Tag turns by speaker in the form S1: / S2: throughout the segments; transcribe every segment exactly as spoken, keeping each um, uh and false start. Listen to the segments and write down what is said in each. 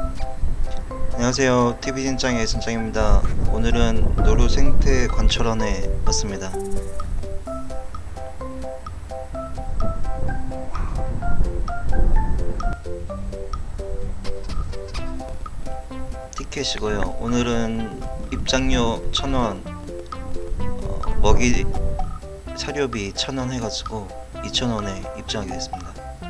S1: 안녕하세요. 티비 진짱의 진짱입니다. 오늘은 노루 생태 관찰원에 왔습니다. 티켓이고요. 오늘은 입장료 천 원, 어, 먹이 사료비 천 원 해가지고 이천 원에 입장하게 됐습니다.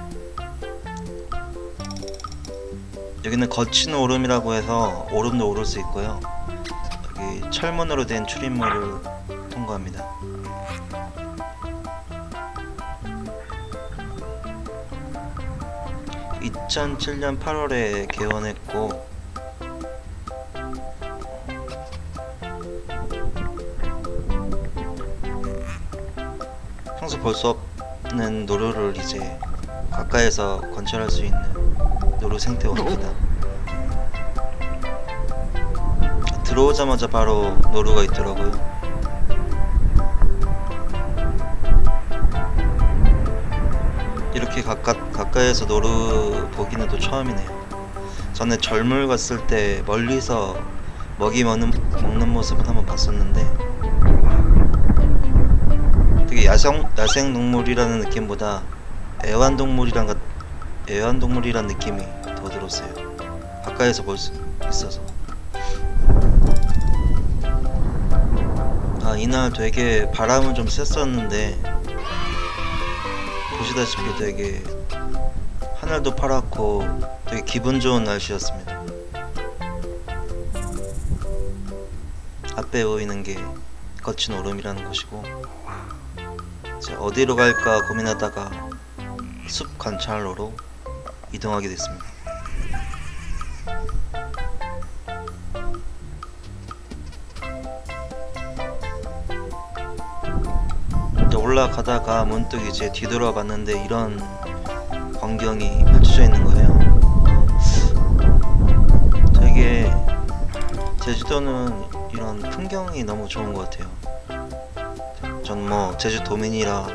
S1: 여기는 거친 오름이라고 해서 오름도 오를 수 있고요. 여기 철문으로 된 출입문을 통과합니다. 이천칠 년 팔월에 개원했고 평소 볼 수 없는 노루를 이제 가까이서 관찰할 수 있는 노루 생태원입니다. 들어오자마자 바로 노루가 있더라고요. 이렇게 가까, 가까이에서 노루 보기는 또 처음이네요. 전에 절물 갔을 때 멀리서 먹이 먹는, 먹는 모습은 한번 봤었는데 되게 야생, 야생동물이라는 느낌보다 애완동물이란 것 애완동물이란 느낌이 더 들었어요. 가까이서 볼 수 있어서. 아, 이날 되게 바람은 좀 셌었는데 보시다시피 되게 하늘도 파랗고 되게 기분 좋은 날씨였습니다. 앞에 보이는 게 거친 오름이라는 곳이고 이제 어디로 갈까 고민하다가 숲 관찰로로 이동하게 됐습니다. 올라가다가 문득 이제 뒤돌아봤는데 이런 광경이 펼쳐져 있는 거예요. 되게 제주도는 이런 풍경이 너무 좋은 것 같아요. 전 뭐 제주도민이라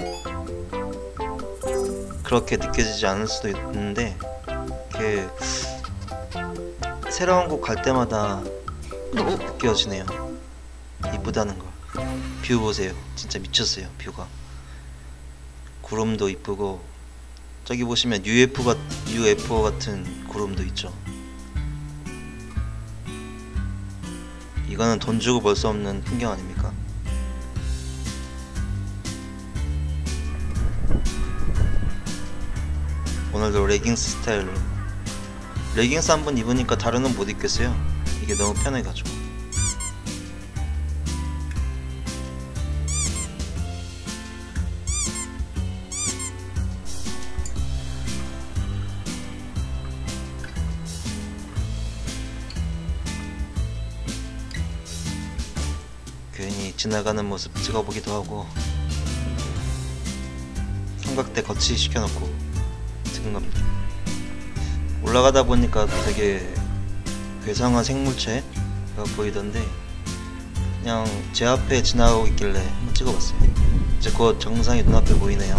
S1: 그렇게 느껴지지 않을 수도 있는데 이렇게 새로운 곳 갈 때마다 느껴지네요. 이쁘다는 걸. 뷰 보세요. 진짜 미쳤어요. 뷰가. 구름도 이쁘고 저기 보시면 유에프오, 유에프오 같은 구름도 있죠. 이거는 돈 주고 볼 수 없는 풍경 아닙니까? 오늘도 레깅스 스타일로 레깅스 한번 입으니까 다른 옷 못 입겠어요. 이게 너무 편해가지고. 괜히 지나가는 모습 찍어보기도 하고 삼각대 거치 시켜놓고 찍은 겁니다. 올라가다 보니까 되게 괴상한 생물체가 보이던데 그냥 제 앞에 지나가고 있길래 한번 찍어봤어요. 이제 곧 정상이 눈앞에 보이네요.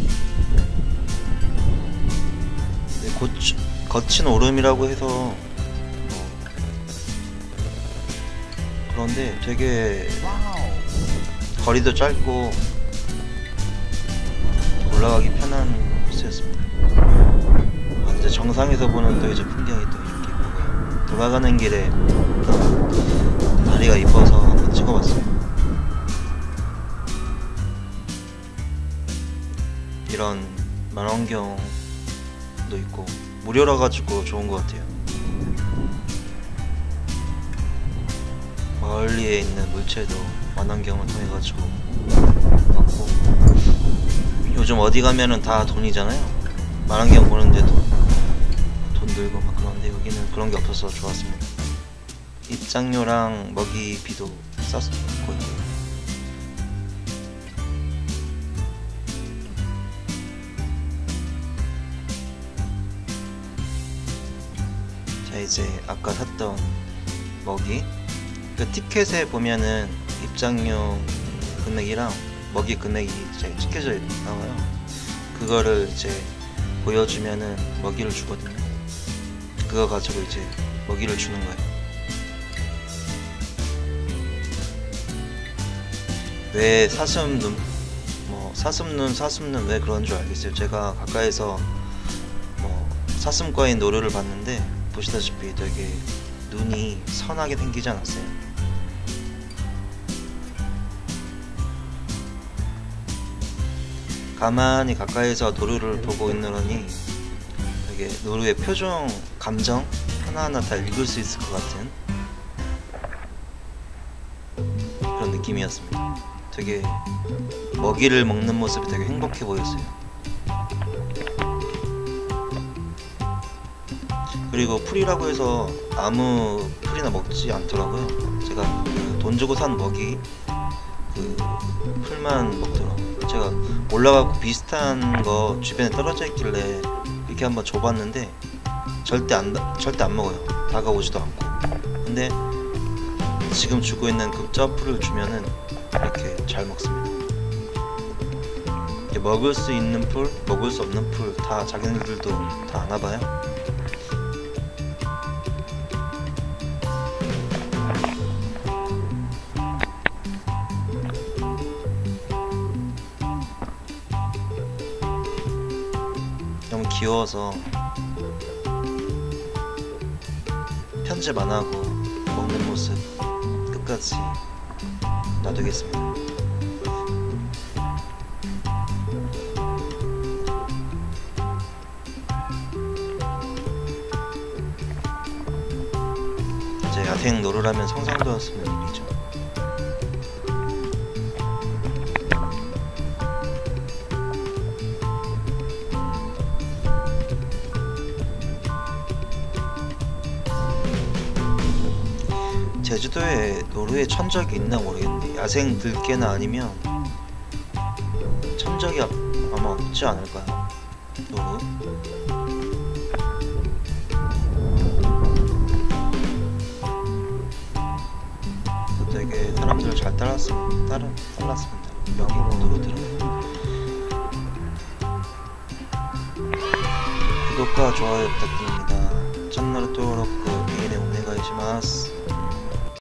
S1: 네, 고추, 거친 오름이라고 해서 뭐 그런데 되게 거리도 짧고 올라가기 편한 코스였습니다. 아, 이제 정상에서 보는 또 이제 풍경이 또 이렇게 이쁘고요. 돌아가는 길에 다리가 이뻐서 한번 찍어봤어요. 이런 만원경도 있고 무료라 가지고 좋은 것 같아요. 멀리에 있는 물체도 만원경을 통해 가지고 봤고 요즘 어디 가면은 다 돈이잖아요. 만원경 보는데도 돈 들고 막 그런데 여기는 그런 게 없어서 좋았습니다. 입장료랑 먹이비도 쌌고 자 이제 아까 샀던 먹이 그 티켓에 보면은 입장료 금액이랑 먹이 금액이 이제 찍혀져 나와요. 그거를 이제 보여주면은 먹이를 주거든요. 그 그거 가지고 이제 먹이를 주는 거예요. 왜 사슴눈, 뭐 사슴눈, 사슴눈 왜 그런 줄 알겠어요. 제가 가까이서 뭐 사슴과의 노루를 봤는데 보시다시피 되게 눈이 선하게 생기지 않았어요. 가만히 가까이서 노루를 보고 있느라니 되게 노루의 표정, 감정 하나하나 다 읽을 수 있을 것 같은 그런 느낌이었습니다. 되게 먹이를 먹는 모습이 되게 행복해 보였어요. 그리고 풀이라고 해서 아무 풀이나 먹지 않더라고요. 제가 그 돈 주고 산 먹이 그 풀만 먹더라고요. 제가 올라가고 비슷한 거 주변에 떨어져 있길래 이렇게 한번 줘봤는데 절대 안 절대 안 먹어요. 다가오지도 않고. 근데 지금 주고 있는 극저 풀을 주면은 이렇게 잘 먹습니다. 이렇게 먹을 수 있는 풀, 먹을 수 없는 풀 다 자기네들도 다 아나봐요. 너무 귀여워서 편집 안 하고 먹는 모습 끝까지 놔두겠습니다. 이제 야생 노루라면 상상도 할 수 없는 일이죠. 제주도에 노루의 천적이 있나 모르겠는데 야생 들개나 아니면 천적이 아마 없지 않을까요? 노루? 되게 사람들을 잘 따랐습니다. 따라, 따랐습니다. 여기 노루들은. 구독과 좋아요 부탁드립니다. 채널登録、いいねお願いします。